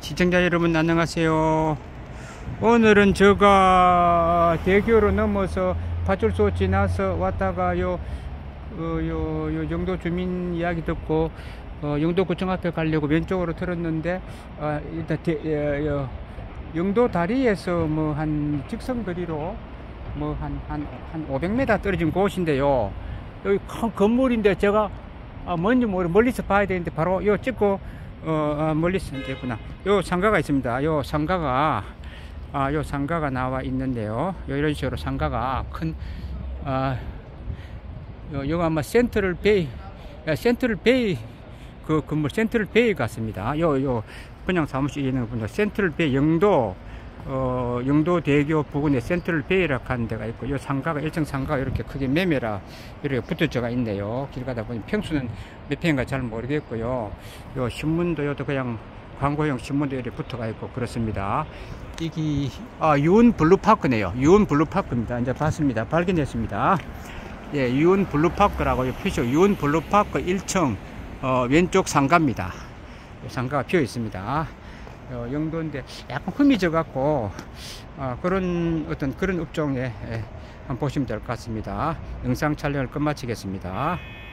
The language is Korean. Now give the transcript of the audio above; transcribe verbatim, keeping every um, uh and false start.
시청자 여러분 안녕하세요. 오늘은 제가 대교로 넘어서 파출소 지나서 왔다가 요, 어, 요, 요 영도 주민 이야기 듣고 어, 영도구청 앞에 가려고 왼쪽으로 틀었는데 어, 일단 대, 어, 요, 영도 다리에서 뭐 한 직선 거리로 뭐 한 한 한 오백 미터 떨어진 곳인데요. 여기 큰 건물인데 제가 아, 뭔지 모르 멀리서 봐야 되는데 바로 요 찍고 어, 어 멀리서 있구나. 요 상가가 있습니다. 요 상가가 아, 요 상가가 나와 있는데요. 요 이런 식으로 상가가 큰 아, 요, 요 아마 센트럴 베이 센트럴 베이 그 건물 센트럴 베이 같습니다. 요 요 그냥 사무실 있는 분들 센트럴 베이 영도 어, 영도 대교 부근에 센트럴 베이라고 하는 데가 있고, 요 상가가, 일 층 상가가 이렇게 크게 매매라, 이렇게 붙어져가 있네요. 길 가다 보니 평수는 몇 평인가 잘 모르겠고요. 요 신문도, 요도 그냥 광고용 신문도 이렇게 붙어가 있고, 그렇습니다. 이게, 아, 유은 블루파크네요. 유은 블루파크입니다. 이제 봤습니다. 발견했습니다. 예, 유은 블루파크라고 표시, 유은 블루파크 일 층, 어, 왼쪽 상가입니다. 상가가 비어 있습니다. 어, 영도인데 약간 흠이 져 갖고 어, 그런 어떤 그런 업종에 예, 한번 보시면 될 것 같습니다. 영상 촬영을 끝마치겠습니다.